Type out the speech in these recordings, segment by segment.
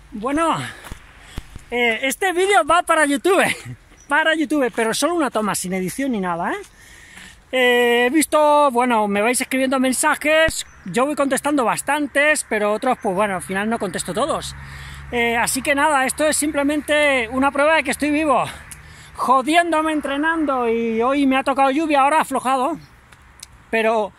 Bueno, este vídeo va para YouTube, pero solo una toma, sin edición ni nada, He visto, bueno, me vais escribiendo mensajes, yo voy contestando bastantes, pero otros, pues bueno, al final no contesto todos. Así que nada, esto es simplemente una prueba de que estoy vivo, jodiéndome entrenando, y hoy me ha tocado lluvia, ahora ha aflojado, pero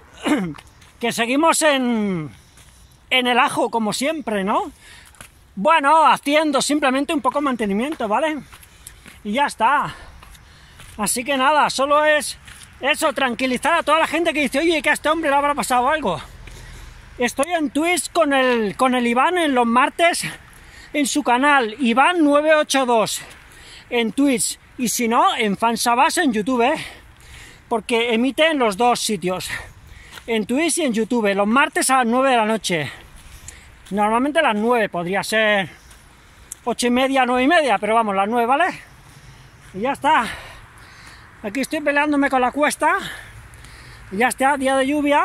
que seguimos en el ajo, como siempre, ¿no? Bueno, haciendo simplemente un poco de mantenimiento, ¿vale? Y ya está. Así que nada, solo es eso, tranquilizar a toda la gente que dice, oye, que a este hombre le habrá pasado algo. Estoy en Twitch con el Iván en los martes, en su canal, Iván982, en Twitch. Y si no, en Fansabas en YouTube, porque emite en los dos sitios, en Twitch y en YouTube, los martes a las 9 de la noche. Normalmente a las 9, podría ser 8:30, 9:30, pero vamos, las 9, ¿vale? Y ya está. Aquí estoy peleándome con la cuesta. Y ya está, día de lluvia.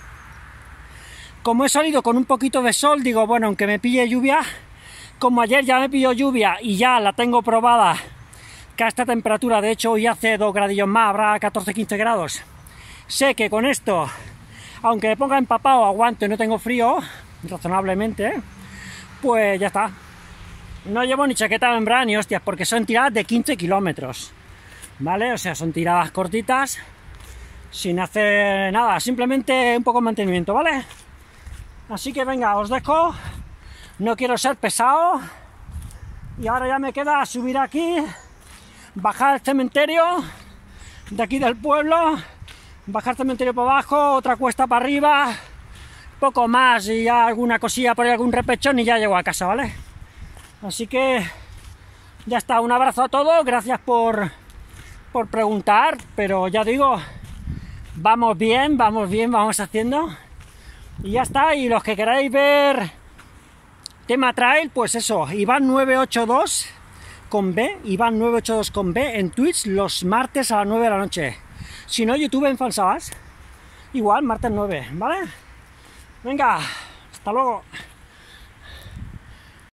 Como he salido con un poquito de sol, digo, bueno, aunque me pille lluvia, como ayer ya me pilló lluvia y ya la tengo probada, que a esta temperatura, de hecho hoy hace 2 gradillos más, habrá 14-15 grados. Sé que con esto, aunque me ponga empapado, aguanto y no tengo frío, razonablemente, pues ya está. No llevo ni chaqueta de membrana ni hostias, porque son tiradas de 15 kilómetros, ¿vale? O sea, son tiradas cortitas, sin hacer nada, simplemente un poco de mantenimiento, ¿vale? Así que venga, os dejo, no quiero ser pesado, y ahora ya me queda subir aquí, bajar el cementerio de aquí del pueblo, bajar el cementerio por abajo, otra cuesta para arriba, poco más, y ya alguna cosilla por ahí, algún repechón, y ya llego a casa, ¿vale? Así que ya está, un abrazo a todos, gracias por preguntar, pero ya digo, vamos bien, vamos haciendo, y ya está. Y los que queráis ver tema trail, pues eso, Iván982 con B, Iván982 con B en Twitch los martes a las 9 de la noche. Si no, YouTube en Fansabas, igual martes 9, ¿vale? Venga, hasta luego.